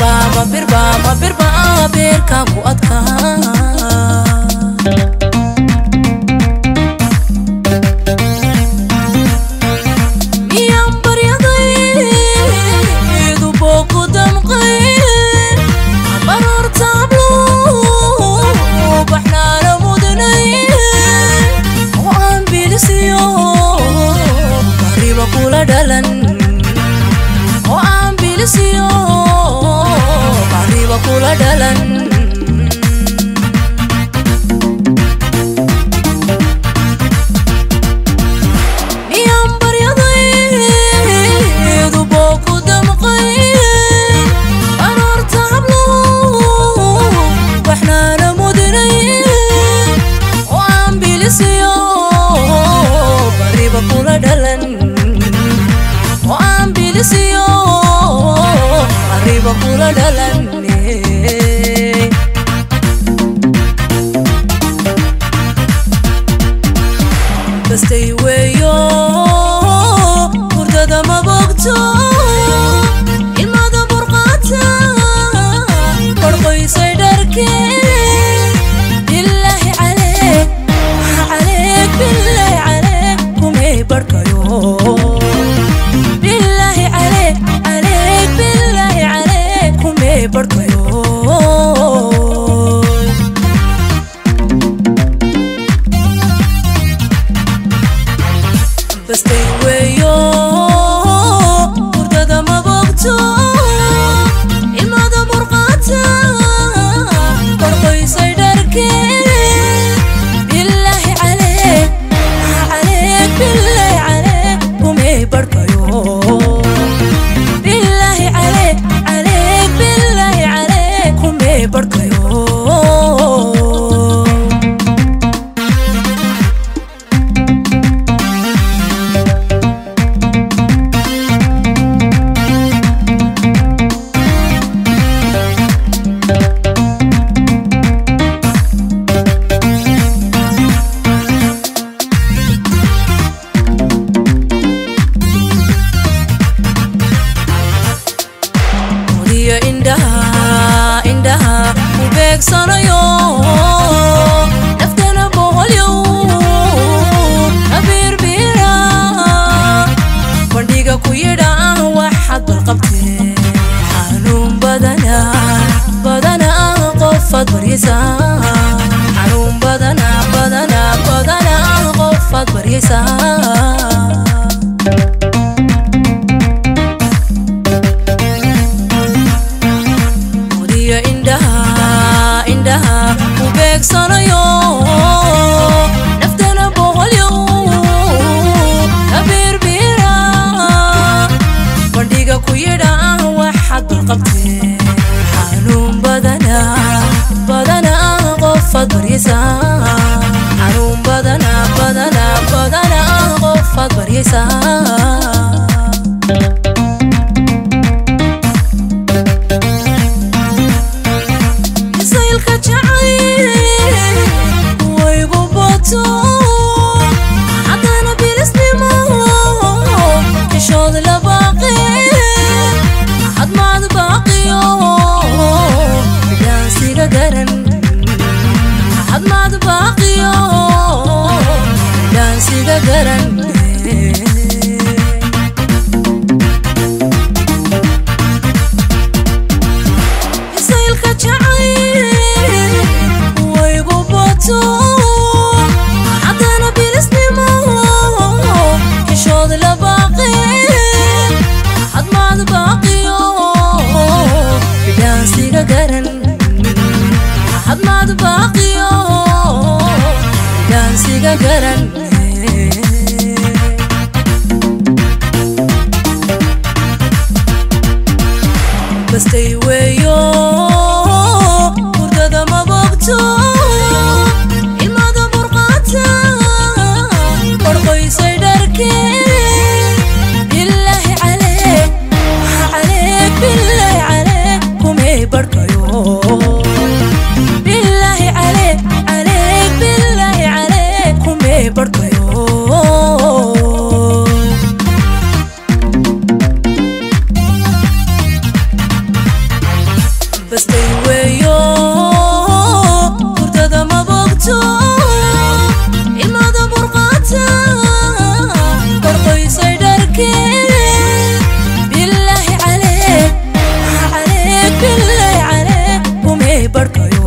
ما بيركب وأدكا kula dalan miyaan baryadaydu booku damqay aroorta hablo waxnaana mudinay oo aan bilisiyo bariba kula dhalan oo aan bilisiyo bariba kula dhalan Stay away yo hurdada ma bogto ilmada burqata qorqoysay dharkee billahi عليك billahi عليك kumay barkayo billahi عليك billahi عليك kumay barkayo Stay away yo hurdada ma bogto ilmada burqata qorqoysay dharkee billahi عليك billahi عليك kumay barkayo billahi عليك billahi عليك kumay barkayo indhaha u beegsanayo naftana boqolyo abirbira bandhiga ku yidha waxaad balqabtee xanuun badana qofaad baryaysaa xanuun badana qofaad baryaysaa indhaha u beegsanayo naftana boqolyo abirbira bandhiga ku yidha waxaad balqabtee xanuun badana qofaad baryaysaa xanuun badana qofaad baryaysaa haddana bilisnimo xishood la baaqi hadmaad baaqiyo bidhaansiga garan hadmaad baaqiyo bidhaansiga garan isaylka jacay waygu bato hadmaad baaqiyo bidhaansiga garan Stay away yo hurdada ma bogto ilmada burqata qorqoysay dharkee billahi عليك billahi عليك kumay barkayo billahi عليك billahi عليك kumay barkayo بس تيويو كردة ما بقتو الماذا برقاتا برقي صيدركي بالله عليك بالله عليك ومي برقي